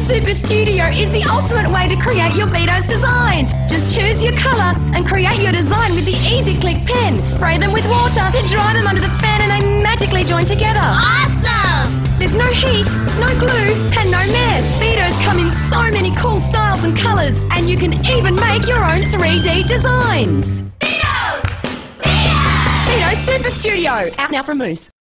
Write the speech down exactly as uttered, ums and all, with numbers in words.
Super Studio is the ultimate way to create your Beados designs. Just choose your colour and create your design with the easy click pen. Spray them with water, then dry them under the fan and they magically join together. Awesome! There's no heat, no glue, and no mess. Beados come in so many cool styles and colours, and you can even make your own three D designs. Beados! Beados! Beados Super Studio, out now from Moose.